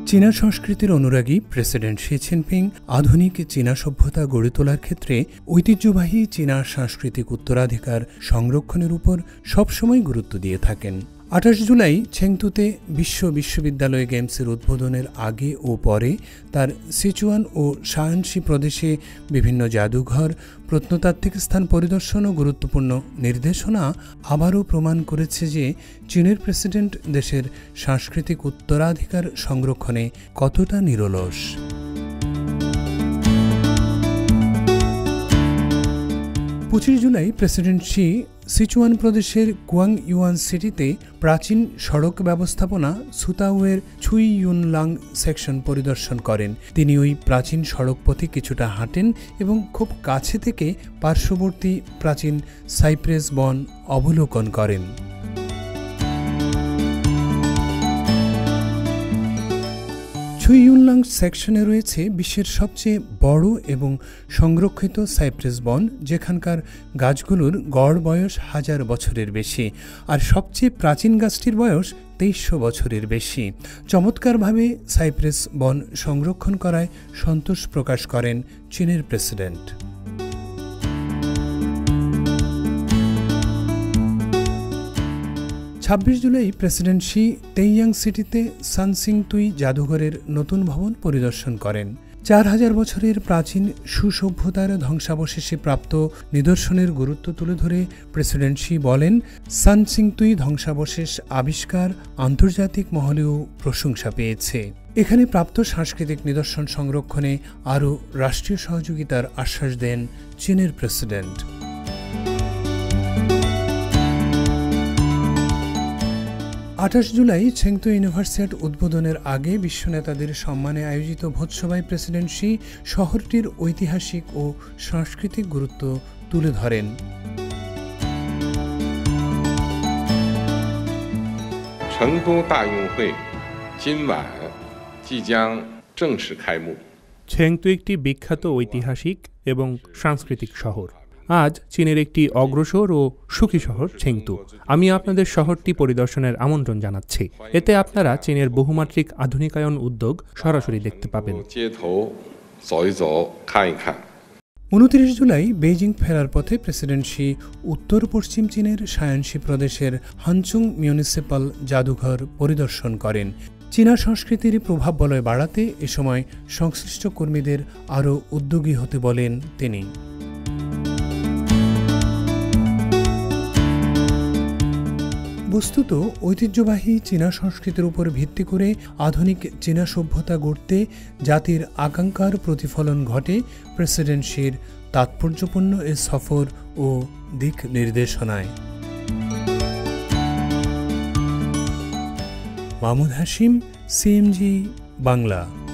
চীনা সংস্কৃতির অনুরাগী প্রেসিডেন্ট শি জিনপিং আধুনিক চীনা সভ্যতা গড়ে তোলার ক্ষেত্রে ঐতিহ্যবাহী চীনা সাংস্কৃতিক উত্তরাধিকার সংরক্ষণের উপর সবসময় গুরুত্ব দিয়ে থাকেন। 28 জুলাই চেংতুতে বিশ্ববিদ্যালয় গেমসের উদ্বোধনের আগে ও পরে তার সিচুয়ান ও শায়ানশি প্রদেশে বিভিন্ন জাদুঘর, প্রত্নতাত্ত্বিক স্থান পরিদর্শন ও গুরুত্বপূর্ণ নির্দেশনা আবারও প্রমাণ করেছে যে চীনের প্রেসিডেন্ট দেশের সাংস্কৃতিক উত্তরাধিকার সংরক্ষণে কতটা নিরলস। 25 জুলাই প্রেসিডেন্ট শি সিচুয়ান প্রদেশের গুয়াংইউয়ান সিটিতে প্রাচীন সড়ক ব্যবস্থাপনা সুতাওয়ের ছুই ইউনলাং সেকশন পরিদর্শন করেন। তিনি ওই প্রাচীন সড়ক পথে কিছুটা হাঁটেন এবং খুব কাছে থেকে পার্শ্ববর্তী প্রাচীন সাইপ্রেস বন অবলোকন করেন। ছুই ইউনলাং সেকশনে রয়েছে বিশ্বের সবচেয়ে বড় এবং সংরক্ষিত সাইপ্রেস বন, যেখানকার গাছগুলোর গড় বয়স 1000 বছরের বেশি, আর সবচেয়ে প্রাচীন গাছটির বয়স 2300 বছরের বেশি। চমৎকারভাবে সাইপ্রেস বন সংরক্ষণ করায় সন্তোষ প্রকাশ করেন চীনের প্রেসিডেন্ট। 26 জুলাই প্রেসিডেন্ট শি তেইয়াং সিটিতে সানসিংতুই জাদুঘরের নতুন ভবন পরিদর্শন করেন। 4000 বছরের প্রাচীন সুসভ্যতার ধ্বংসাবশেষে প্রাপ্ত নিদর্শনের গুরুত্ব তুলে ধরে প্রেসিডেন্ট শি বলেন, সানসিংতুই ধ্বংসাবশেষ আবিষ্কার আন্তর্জাতিক মহলেও প্রশংসা পেয়েছে। এখানে প্রাপ্ত সাংস্কৃতিক নিদর্শন সংরক্ষণে আরও রাষ্ট্রীয় সহযোগিতার আশ্বাস দেন চীনের প্রেসিডেন্ট। 28 জুলাই চেংতু ইউনিভার্সিটি উদ্বোধনের আগে বিশ্ব নেতাদের সম্মানে আয়োজিত ভোজসভায় প্রেসিডেন্ট শি শহরটির ঐতিহাসিক ও সাংস্কৃতিক গুরুত্ব তুলে ধরেন। চেংতু একটি বিখ্যাত ঐতিহাসিক এবং সাংস্কৃতিক শহর। আজ চীনের একটি অগ্রসর ও সুখী শহর চেংতু। আমি আপনাদের শহরটি পরিদর্শনের আমন্ত্রণ জানাচ্ছি। এতে আপনারা চীনের বহুমাত্রিক আধুনিকায়ন উদ্যোগ সরাসরি দেখতে পাবেন। 29 জুলাই বেইজিং ফেরার পথে প্রেসিডেন্ট শি উত্তর পশ্চিম চীনের শায়ানশি প্রদেশের হানচুং মিউনিসিপাল জাদুঘর পরিদর্শন করেন। চীনা সংস্কৃতির প্রভাব বলয় বাড়াতে এ সময় সংশ্লিষ্ট কর্মীদের আরও উদ্যোগী হতে বলেন তিনি। বস্তুত ঐতিহ্যবাহী চীনা সংস্কৃতির উপর ভিত্তি করে আধুনিক চীনা সভ্যতা গড়তে জাতির আকাঙ্ক্ষার প্রতিফলন ঘটে প্রেসিডেন্ট শির তাৎপর্যপূর্ণ এ সফর ও দিক নির্দেশনায়। মাহমুদ হাশিম, সিএমজি বাংলা।